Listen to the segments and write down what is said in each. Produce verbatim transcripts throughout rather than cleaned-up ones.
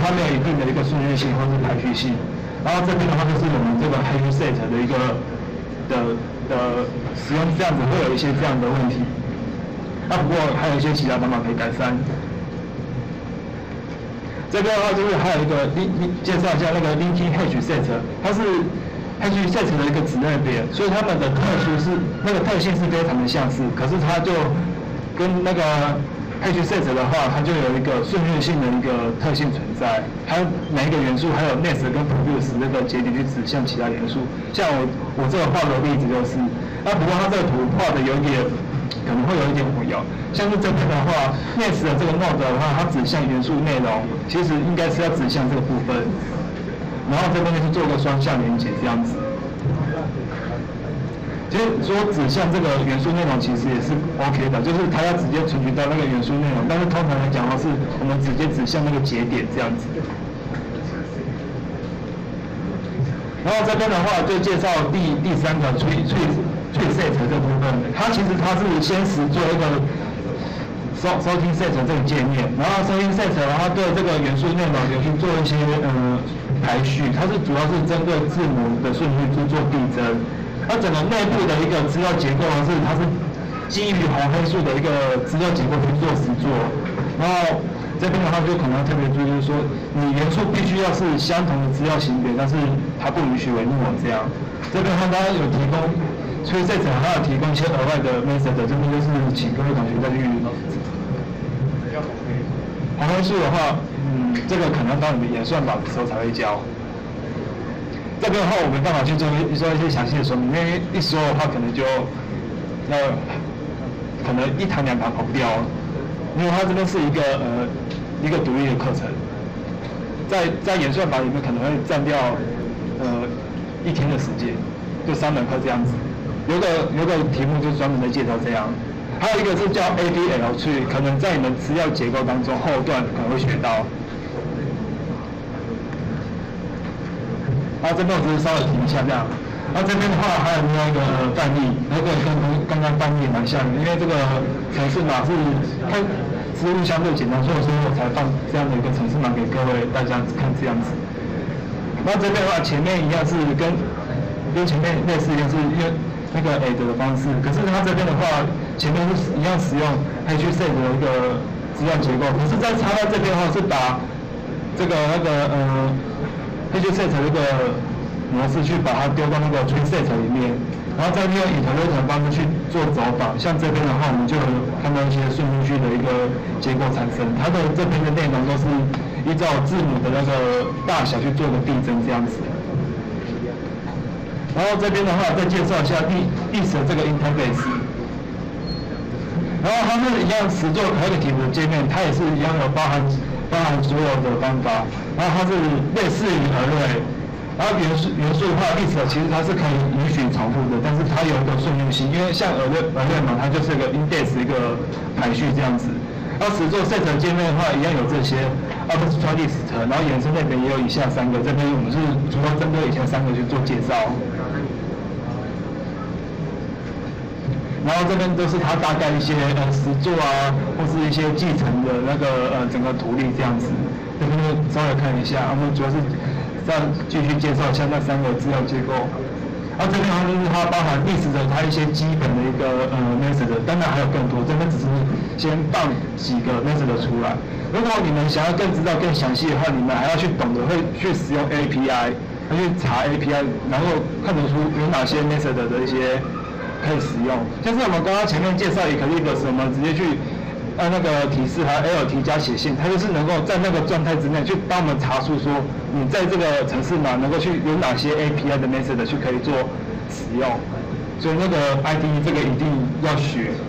它没有一定的一个顺序性或是排序性。然后这边的话就是我们这个 hash set 的一个的的使用这样子会有一些这样的问题。那不过还有一些其他方法可以改善。这边的话就是还有一个介绍一下那个 linking hash set， 它是 hash set 的一个子类别，所以它们的特殊是那个特性是非常的相似，可是它就跟那个 hash set 的话，它就有一个顺序性的一个特性存在，它每一个元素还有 nest 跟 produce 那个节点去指向其他元素。像我我这个画的例子就是，那不过它这个图画的有点可能会有一点混淆。像是这边的话 ，nest 的这个 node 的话，它指向元素内容，其实应该是要指向这个部分，然后这边就是做个双向连接这样子。其实说指向这个元素内容其实也是 OK 的，就是它要直接存取到那个元素内容，但是通常来讲的话，是我们直接指向那个节点这样子。然后这边的话就介绍第第三个 tree tree tree set 这部分，它其实它是先实做一个sorting set 这个界面，然后 sorting set 然后对这个元素内容有去做一些呃排序，它是主要是针对字母的顺序去做递增。它整个内部的一个资料结构是，它是基于红黑数的一个资料结构去做实作。然后这边的话就可能要特别注意，就是说你元素必须要是相同的资料型别，但是它不允许为诺这样。这边的话，大家有提供，所以这层还有提供一些额外的 method， 这边就是请各位同学再去。红黑数的话，嗯，这个可能到你们演算法的时候才会教。这边的话，我没办法去做一做一些详细的说明，因为一说的话，可能就要可能一堂两堂跑不掉，因为它这边是一个呃一个独立的课程，在在演算法里面可能会占掉呃一天的时间，就三门课这样子。有个有个题目就专门在介绍这样，还有一个是叫 A B L tree， 可能在你们资料结构当中后段可能会学到。然后这边我只是稍微提一下这样，然后这边的话还有另外一个范例，那个跟刚刚范例也蛮像的，因为这个程式码是看思路相对简单，所以说我才放这样的一个程式码给各位大家看这样子。然后这边的话前面一样是跟跟前面类似，一样是用那个 add 的方式，可是它这边的话前面是一样使用 hash set 的一个资料结构，可是在插在这边的话是把这个那个呃。hash set 这个模式去把它丢到那个 tree set 里面，然后再利用 iterator 的方式去做走访。像这边的话，我们就有看到一些顺序的一个结构产生，它的这边的内容都是依照字母的那个大小去做个递增这样子。然后这边的话，再介绍一下 list 的这个 interface。然后它是一样实做 collective 的界面，它也是一样有包含。包含所有的方法，然后它是类似于 array， 然后元素元素的话 ，list 其实它是可以允许重复的，但是它有一个顺序性，因为像 array array 嘛，它就是一个 index 一个排序这样子。然后实作 set 界面的话，一样有这些 abstract list， 然后衍生类别也有以下三个，这边我们是主要针对以前三个去做介绍。然后这边都是它大概一些呃实作啊，或是一些继承的那个呃整个图例这样子，这边就稍微看一下。我们主要是再继续介绍一下那三个资料结构。然后这边的话就是它包含历史的它一些基本的一个呃 method， 当然还有更多，这边只是先放几个 method 出来。如果你们想要更知道更详细的话，你们还要去懂得会去使用 A P I， 要去查 A P I， 然后看得出有哪些 method 的一些。可以使用，像是我们刚刚前面介绍 Eclipse， 我们直接去按那个提示还有 L T 加写信，它就是能够在那个状态之内去帮我们查出说你在这个程式码能够去有哪些 A P I 的 method 去可以做使用，所以那个 I D E 这个一定要学。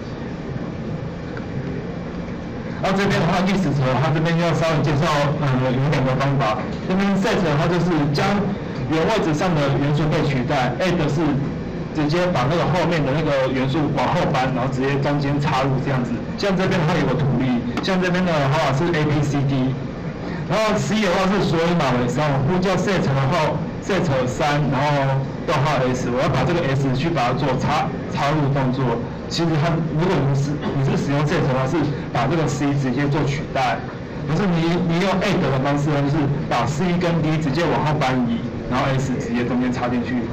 然后这边的话，历史层它这边要稍微介绍呃有两个方法，这边 set 它就是将原位置上的元素被取代 ，add 是。直接把那个后面的那个元素往后搬，然后直接中间插入这样子。像这边的话有个图例，像这边的话是 A B C D， 然后 C 的话是所有码为三，我呼叫 set 的话 set 三，然后逗号 S， 我要把这个 S 去把它做插插入动作。其实它如果你是你是使用 set 的话，是把这个 C 直接做取代。 可是你你用 add 的方式呢，就是把 C 跟 D 直接往后搬移，然后 S 直接中间插进去。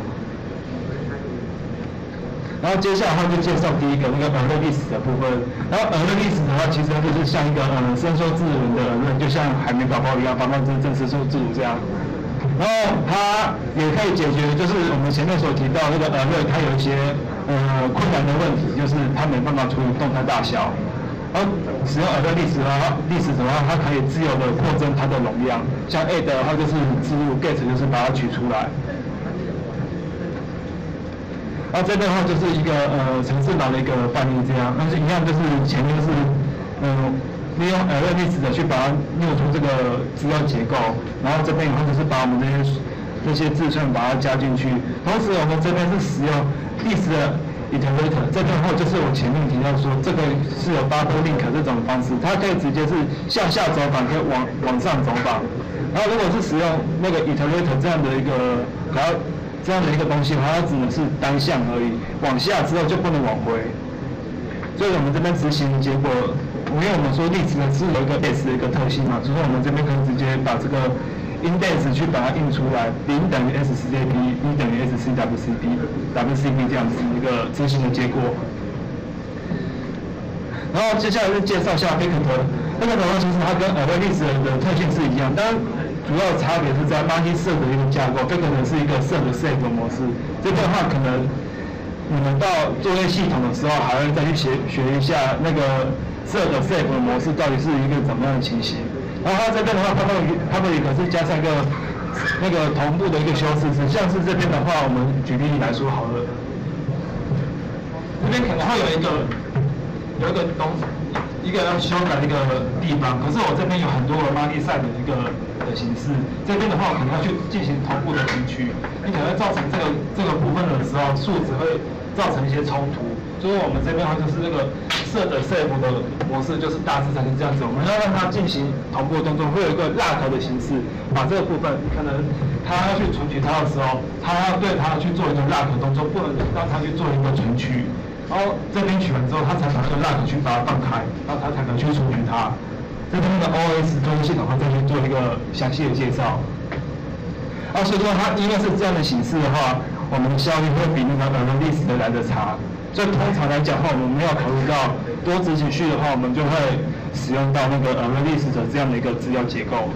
然后接下来的话就介绍第一个那个耳类历史的部分。然后耳类历史的话，其实就是像一个呃伸缩自如的耳类，就像海绵宝宝一样，方方正正、伸缩自如这样。然后它也可以解决，就是我们前面所提到那个耳类，它有一些呃困难的问题，就是它没办法处理动态大小。然后使用耳类历史的话，历史的话，它可以自由的扩增它的容量。像 add 的话就是置入 get 就是把它取出来。然后这边的话就是一个呃程式码的一个范例这样，但是一样就是前面是嗯、呃、利用 array list 的去把它弄出这个资料结构，然后这边的话就是把我们这些这些字串把它加进去，同时我们这边是使用 list 的 iterator， 这边的话就是我前面提到说这个是有 double link 这种方式，它可以直接是向下走访，可以往往上走访，然后如果是使用那个 iterator 这样的一个然后这样的一个东西的话，它只能是单向而已，往下之后就不能往回。所以我们这边执行的结果，因为我们说例子呢是有一个 s 的一个特性嘛，所以我们这边可以直接把这个 index 去把它印出来，零等于 scap， 一等于 scwcp，wcp 这样子一个执行的结果。然后接下来是介绍一下 vector，vector 的话其实它跟 array list 的特性是一样，当然。主要的差别是在 multi-set 的一个架构，这可能是一个 set save 模式。这边的话，可能你们到作业系统的时候，还会再去学学一下那个 set save 模式到底是一个怎么样的情形。然后它这边的话，它们它们也可是加上一个那个同步的一个修饰词，像是这边的话，我们举例来说好了，这边可能会有一个有一个东一个要修改的一个地方，可是我这边有很多个 multi-site 的一个。的形式，这边的话我可能要去进行同步的分区，你可能会造成这个这个部分的时候，数值会造成一些冲突。所以我们这边的话就是这个 set save 的模式，就是大致上是这样子。我们要让它进行同步的动作，会有一个 lock 的形式，把这个部分可能它要去存取它的时候，它要对它去做一个 lock 动作，不能让它去做一个存取。然后这边取完之后，它才把这个 lock 去把它放开，然后它才能去存取它。这边的 O S 作业系统会再去做一个详细的介绍。啊，所以说它因为是这样的形式的话，我们的效率会比那个 array list 的来的差。所以通常来讲的话，我们没有考虑到多执行序的话，我们就会使用到那个 array list 的这样的一个资料结构。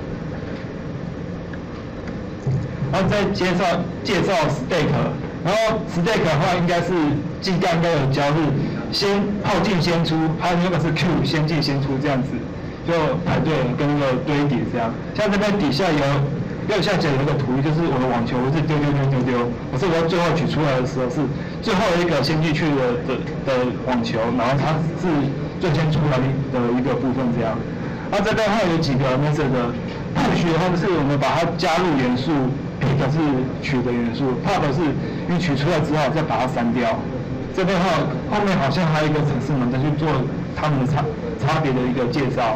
然后再介绍介绍 stack， 然后 stack 的话应该是技干应该有教是先后进先出，它原本是 Q 先进先出这样子。就排队跟那个堆叠这样，像这边底下有右下角有一个图，就是我的网球，我是丢丢丢丢丢，可是我要最后取出来的时候是最后一个先进去的的的网球，然后它是最先出来的一个部分这样。然后这边的话有几个 method 的 push 的话就是我们把它加入元素 ，pick 是取的元素 ，pop 是因为取出来之后再把它删掉。这边的话后面好像还有一个程式码再去做它们的差差别的一个介绍。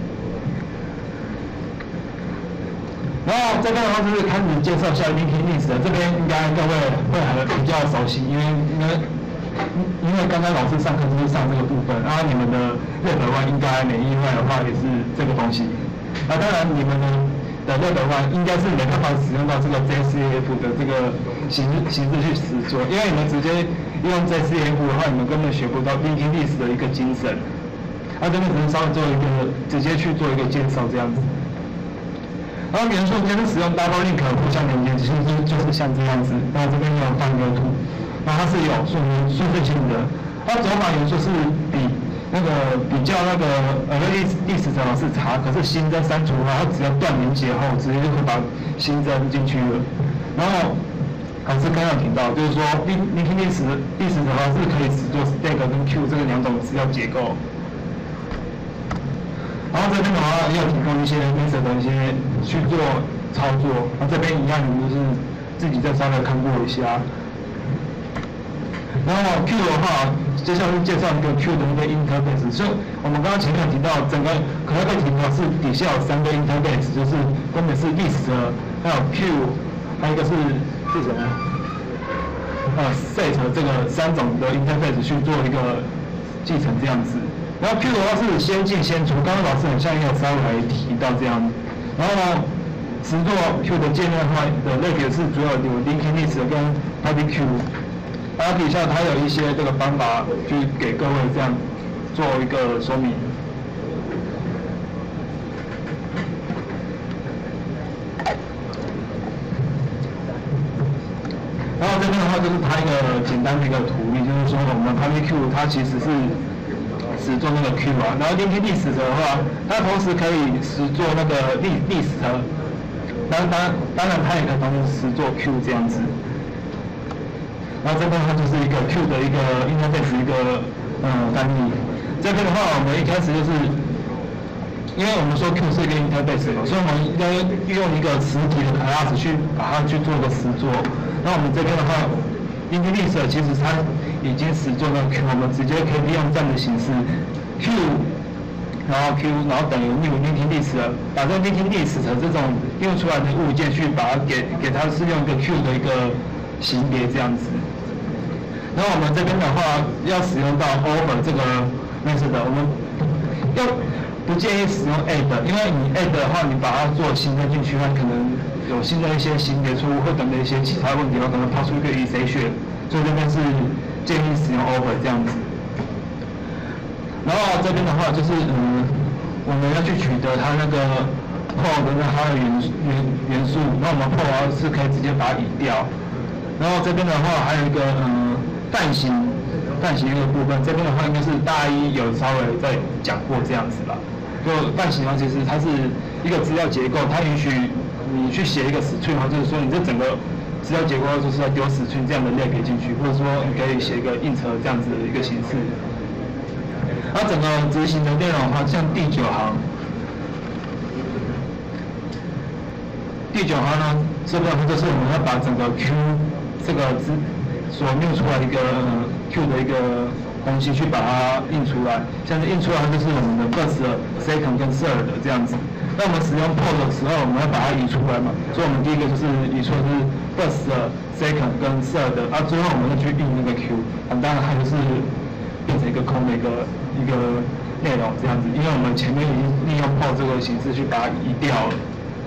然后这边的话就是开始介绍一下 linked list 的，这边应该各位会很比较熟悉，因为因为因为刚刚老师上课就是上这个部分，然后你们的六百万应该没意外的话也是这个东西。那当然你们的六百万应该是没办法使用到这个 J C F 的这个形式形式去实作，因为你们直接用 J C F 的话，你们根本学不到 linked list 的一个精神。那这边只能稍微做一个直接去做一个介绍这样子。然后元素间是使用 double link 互相连接，其实就是像这样子。然后这边有放一个图，然后它是有数数字性的。它走法元素是比那个比较那个呃历历史正好是查，可是新增删除的话，它只要断连接后，直接就会把新增进去了。然后老师刚刚有提到，就是说历历史历史的话是可以只做 stack 跟 Q 这个两种资料结构。然后这边的话要提供一些 method 的一些去做操作，然后这边一样你就是自己再稍微看过一下。然后 Q 的话，接下来会介绍一个 Q 的一个 interface。所以我们刚刚前面提到，整个可能被提到是底下有三个 interface， 就是分别是 list， 还有 Q， 还有一个是是什么？呃 set 这个三种的 interface 去做一个继承这样子。 然后 Q 的话是先进先出，刚刚老师很像也有稍微提到这样。然后呢，实作 Q 的界面的话的类别是主要有 Linking List 跟 Public Q。然后底下它有一些这个方法，去给各位这样做一个说明。然后这边的话就是它一个简单的一个图例，就是说我们 Public Q 它其实是实做那个 Q 啊，然后 Linking List 的话，它同时可以实做那个 List， 当当当然它也可以同时做 Q 这样子。然后这边的话就是一个 Q 的一个 interface 一个嗯翻译。这边的话，我们一开始就是，因为我们说 Q 是一个 interface 嘛，所以我们要用一个实体的 class 去把它去做个实作。那我们这边的话 ，Linking List 其实它已经实做那个 Q， 我们直接可以利用这样的形式 ，Q， 然后 Q， 然后等于 new Linking List， 把这个 Linking List 的这种用出来的物件去把它给给它是用一个 Q 的一个型别这样子。然后我们这边的话，要使用到 over 这个 method， 我们要不建议使用 add， 因为你 add 的话，你把它做新增进去，它可能有新的一些型别错误或等的一些其他问题，可能抛出一个 exception， 所以这边是建议使用 over 这样子。然后这边的话就是嗯，我们要去取得它那个 pole 的它的元元元素，那我们 pole 是可以直接把它移掉。然后这边的话还有一个嗯。范型，范型一个部分，这边的话应该是大一有稍微在讲过这样子吧。就范型的话，其实它是一个资料结构，它允许你去写一个string，就是说你这整个资料结构就是要丢string这样的类别进去，或者说你可以写一个 int 这样子的一个形式。然后整个执行的内容的话，像第九行，第九行呢，这个就是我们要把整个 Q 这个资所印出来一个 Q 的一个东西去把它印出来，像是印出来就是我们的 first、second 跟 third 这样子。那我们使用 pole 的时候，我们要把它移出来嘛，所以我们第一个就是移出来是 first、second 跟 third， 啊，最后我们再去印那个 Q， 啊，当然它就是变成一个空的一个一个内容这样子，因为我们前面已经利用 pole 这个形式去把它移掉了。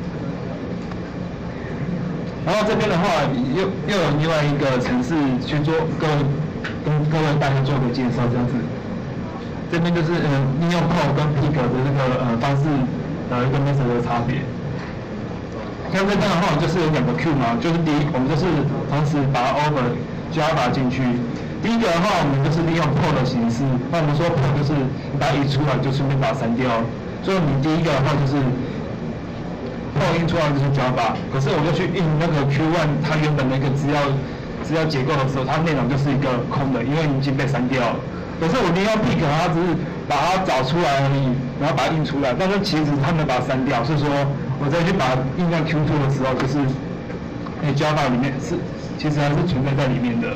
然后这边的话，又又有另外一个程式去做各位跟各位大家做个介绍，这样子。这边就是呃利用 pole 跟 pick 的这个呃方式呃一个 method 的差别。像这边的话，就是有两个 Q 嘛，就是第一，我们就是同时把 over Java 进去。第一个的话，我们就是利用 pole 的形式，那我们说 pole 就是你把它移出来，就顺便把它删掉。所以你第一个的话就是。pole 印出来就是 Java， 可是我就去印那个 Q 一 它原本那个资料资料结构的时候，它内容就是一个空的，因为已经被删掉了。可是我利用 pick 它只是把它找出来而已，然后把它印出来，但是其实它没有把它删掉，所以说我再去把它印在 Q 二 的时候，就是哎 Java 里面是其实还是存在在里面的。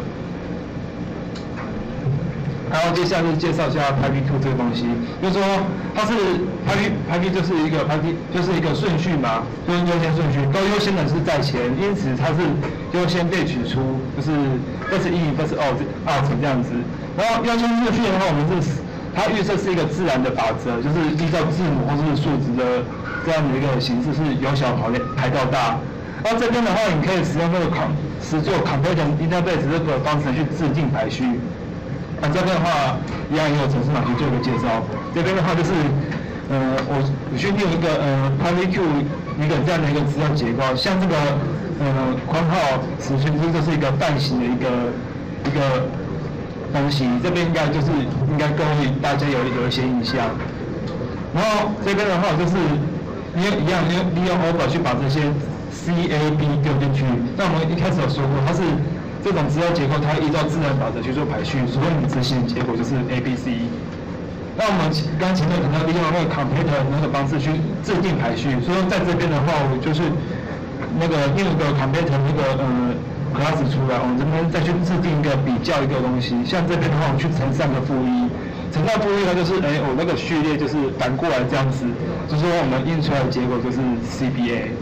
然后接下来是介绍一下 Public Q 这个东西，就是说它是 Public Public 就是一个 Public 就是一个顺序嘛，就是优先顺序，都优先的是在前，因此它是优先被取出，就是 first in first out out 这样子。然后优先顺序的话，我们是它预设是一个自然的法则，就是依照字母或是数值的这样的一个形式，是由小排排到大。然后这边的话，你可以使用这个 com 实做 comparison interface 这个方式去制定排序。那这边的话，一样也有程式码去做一个介绍。这边的话就是，呃，我我去用一个呃 Public Q 一个这样的一个资料结构，像这个呃括号十圈，这就是一个半形的一个一个东西。这边应该就是应该各位大家有有一些印象。然后这边的话就是利用一样利用利用 over 去把这些 C A B 丢进去。那我们一开始有说过，它是。这种资料结构，它依照自然法则去做排序，所以你执行的结果就是 A、B、C。那我们刚前面可能利用那个 comparator 那个方式去制定排序，所以在这边的话，我就是那个用一个 comparator 那个呃 class 出来，我们这边再去制定一个比较一个东西。像这边的话，我们去乘上个负一，乘上负一，它就是哎，我那个序列就是反过来这样子，就是说我们印出来的结果就是 C B A。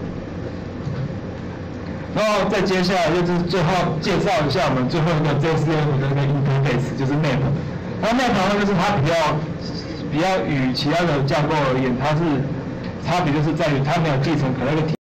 然后再接下来就是最后介绍一下我们最后一个 J C F 的一个 interface， 就是 map。 然后 Map 的话就是它比较比较与其他的架构而言，它是差别就是在于它没有继承可那个体。